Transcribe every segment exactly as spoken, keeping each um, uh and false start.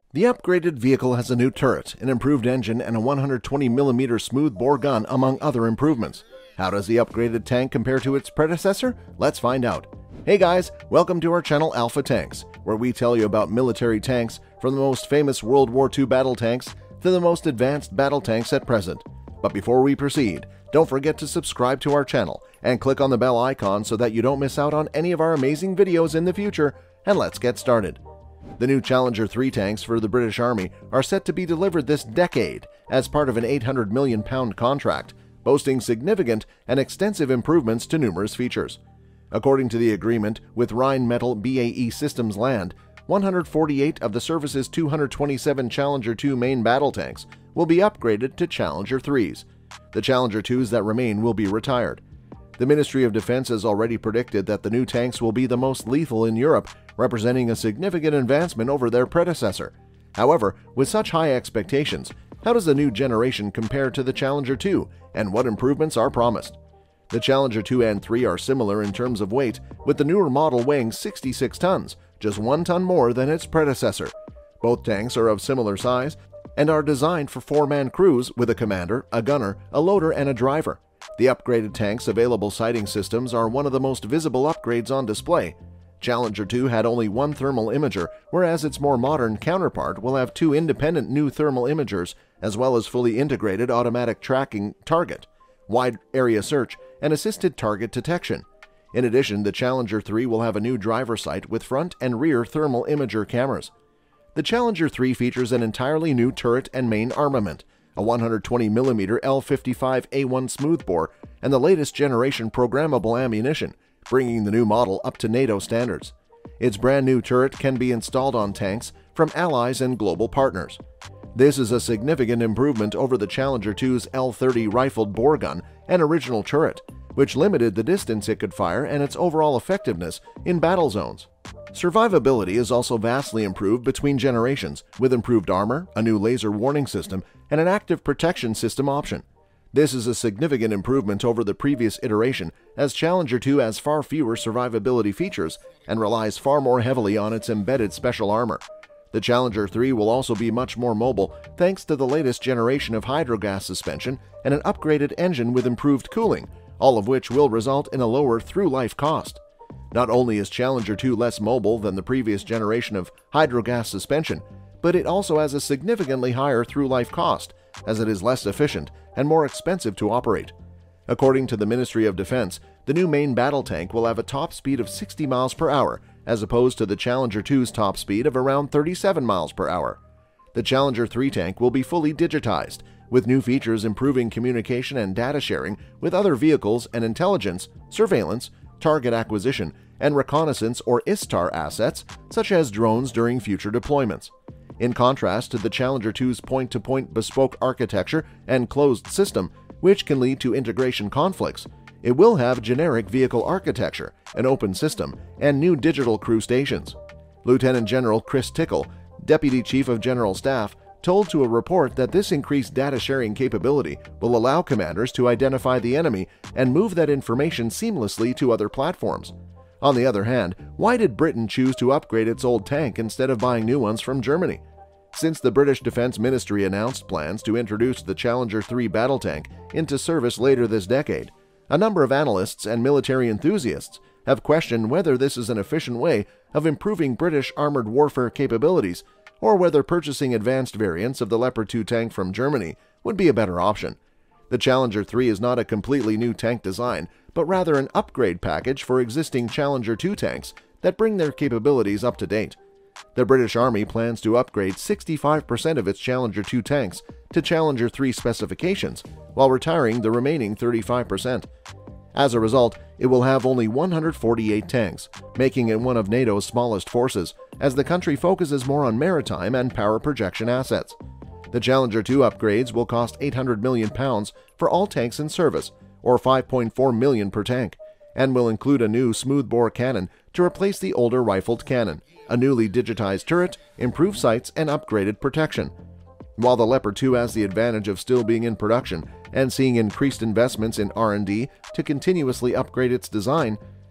The upgraded vehicle has a new turret, an improved engine, and a one hundred twenty millimeter smoothbore gun, among other improvements. How does the upgraded tank compare to its predecessor? Let's find out. Hey guys, welcome to our channel Alpha Tanks, where we tell you about military tanks, from the most famous World War Two battle tanks to the most advanced battle tanks at present. But before we proceed, don't forget to subscribe to our channel and click on the bell icon so that you don't miss out on any of our amazing videos in the future, and let's get started. The new Challenger three tanks for the British Army are set to be delivered this decade as part of an eight hundred million pound contract, boasting significant and extensive improvements to numerous features. According to the agreement with Rheinmetall B A E Systems Land, one hundred forty-eight of the service's two hundred twenty-seven Challenger two main battle tanks will be upgraded to Challenger threes. The Challenger twos that remain will be retired. The Ministry of Defense has already predicted that the new tanks will be the most lethal in Europe, representing a significant advancement over their predecessor. However, with such high expectations, how does the new generation compare to the Challenger two, and what improvements are promised? The Challenger two and three are similar in terms of weight, with the newer model weighing sixty-six tons, just one ton more than its predecessor. Both tanks are of similar size and are designed for four-man crews with a commander, a gunner, a loader, and a driver. The upgraded tank's available sighting systems are one of the most visible upgrades on display. Challenger two had only one thermal imager, whereas its more modern counterpart will have two independent new thermal imagers, as well as fully integrated automatic tracking target, wide area search, and assisted target detection. In addition, the Challenger three will have a new driver sight with front and rear thermal imager cameras. The Challenger three features an entirely new turret and main armament, a one hundred twenty millimeter L fifty-five A one smoothbore, and the latest generation programmable ammunition, bringing the new model up to NATO standards. Its brand new turret can be installed on tanks from allies and global partners. This is a significant improvement over the Challenger two's L thirty rifled bore gun and original turret, which limited the distance it could fire and its overall effectiveness in battle zones. Survivability is also vastly improved between generations, with improved armor, a new laser warning system, and an active protection system option. This is a significant improvement over the previous iteration, as Challenger two has far fewer survivability features and relies far more heavily on its embedded special armor. The Challenger three will also be much more mobile thanks to the latest generation of hydrogas suspension and an upgraded engine with improved cooling, all of which will result in a lower through-life cost. Not only is Challenger two less mobile than the previous generation of hydrogas suspension, but it also has a significantly higher through-life cost, as it is less efficient and more expensive to operate. According to the Ministry of Defense, the new main battle tank will have a top speed of sixty miles per hour, as opposed to the Challenger two's top speed of around thirty-seven miles per hour. The Challenger three tank will be fully digitized, with new features improving communication and data sharing with other vehicles and intelligence, surveillance, target acquisition, and reconnaissance or I S T A R assets, such as drones during future deployments. In contrast to the Challenger two's point-to-point bespoke architecture and closed system, which can lead to integration conflicts, it will have generic vehicle architecture, an open system, and new digital crew stations. Lieutenant General Chris Tickle, Deputy Chief of General Staff, told to a report that this increased data sharing capability will allow commanders to identify the enemy and move that information seamlessly to other platforms. On the other hand, why did Britain choose to upgrade its old tank instead of buying new ones from Germany? Since the British Defence Ministry announced plans to introduce the Challenger three battle tank into service later this decade, a number of analysts and military enthusiasts have questioned whether this is an efficient way of improving British armored warfare capabilities, or whether purchasing advanced variants of the Leopard two tank from Germany would be a better option. The Challenger three is not a completely new tank design, but rather an upgrade package for existing Challenger two tanks that bring their capabilities up to date. The British Army plans to upgrade sixty-five percent of its Challenger two tanks to Challenger three specifications, while retiring the remaining thirty-five percent. As a result, it will have only one hundred forty-eight tanks, making it one of NATO's smallest forces, as the country focuses more on maritime and power projection assets. The Challenger two upgrades will cost eight hundred million pounds for all tanks in service, or five point four million pounds per tank, and will include a new smoothbore cannon to replace the older rifled cannon, a newly digitized turret, improved sights, and upgraded protection. While the Leopard two has the advantage of still being in production and seeing increased investments in R and D to continuously upgrade its design,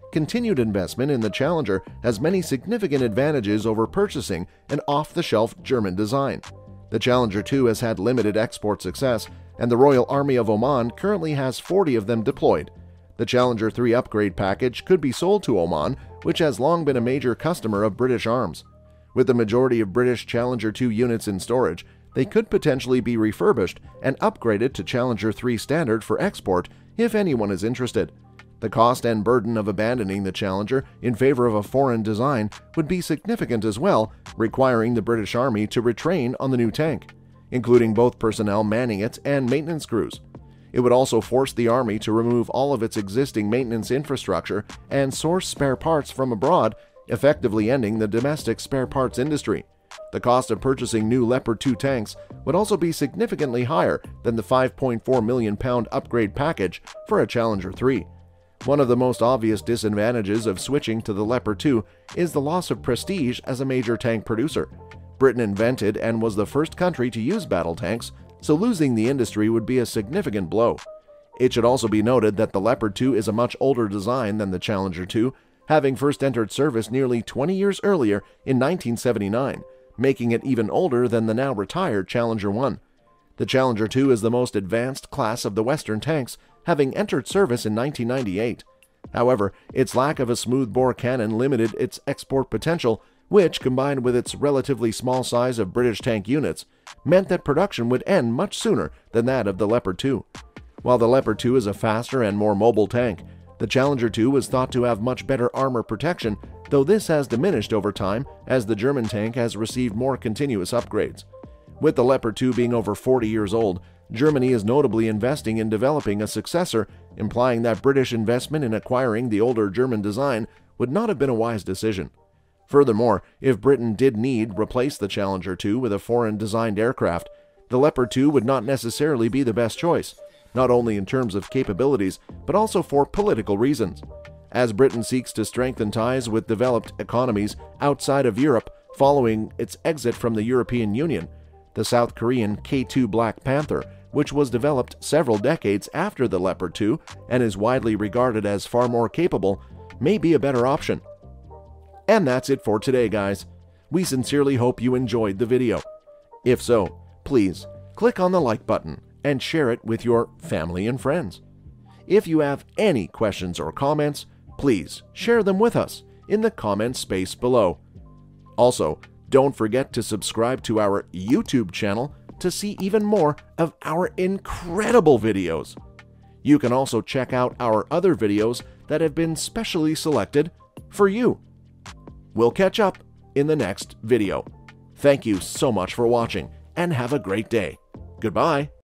continued investment in the Challenger has many significant advantages over purchasing an off-the-shelf German design. The Challenger two has had limited export success, and the Royal Army of Oman currently has forty of them deployed. The Challenger three upgrade package could be sold to Oman, which has long been a major customer of British arms. With the majority of British Challenger two units in storage, they could potentially be refurbished and upgraded to Challenger three standard for export if anyone is interested. The cost and burden of abandoning the Challenger in favor of a foreign design would be significant as well, requiring the British Army to retrain on the new tank, including both personnel manning it and maintenance crews. It would also force the Army to remove all of its existing maintenance infrastructure and source spare parts from abroad, effectively ending the domestic spare parts industry. The cost of purchasing new Leopard two tanks would also be significantly higher than the five point four million pound upgrade package for a Challenger three. One of the most obvious disadvantages of switching to the Leopard two is the loss of prestige as a major tank producer. Britain invented and was the first country to use battle tanks, so losing the industry would be a significant blow. It should also be noted that the Leopard two is a much older design than the Challenger two, having first entered service nearly twenty years earlier in nineteen seventy-nine, making it even older than the now retired Challenger one. The Challenger two is the most advanced class of the Western tanks, having entered service in nineteen ninety-eight. However, its lack of a smoothbore cannon limited its export potential, which, combined with its relatively small size of British tank units, meant that production would end much sooner than that of the Leopard two. While the Leopard two is a faster and more mobile tank, the Challenger two was thought to have much better armor protection, though this has diminished over time as the German tank has received more continuous upgrades. With the Leopard two being over forty years old, Germany is notably investing in developing a successor, implying that British investment in acquiring the older German design would not have been a wise decision. Furthermore, if Britain did need replace the Challenger two with a foreign-designed aircraft, the Leopard two would not necessarily be the best choice, not only in terms of capabilities, but also for political reasons. As Britain seeks to strengthen ties with developed economies outside of Europe following its exit from the European Union, the South Korean K two Black Panther, which was developed several decades after the Leopard two and is widely regarded as far more capable, may be a better option. And that's it for today, guys. We sincerely hope you enjoyed the video. If so, please click on the like button and share it with your family and friends. If you have any questions or comments, please share them with us in the comment space below. Also, don't forget to subscribe to our YouTube channel to see even more of our incredible videos. You can also check out our other videos that have been specially selected for you. We'll catch up in the next video. Thank you so much for watching, and have a great day. Goodbye.